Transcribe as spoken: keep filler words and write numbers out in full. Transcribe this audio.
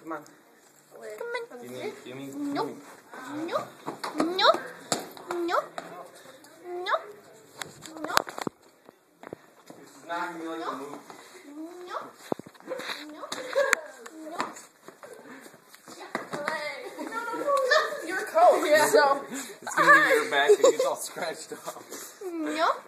Come on. Come on. Give me, give me, Nope. give me. Nope. Nope. Nope. Nope. Nope. This is not going to be like Nope. a movie. Nope. Nope. Nope. You're cold, yeah. So. It's going to be your back and it's all scratched off. Nope.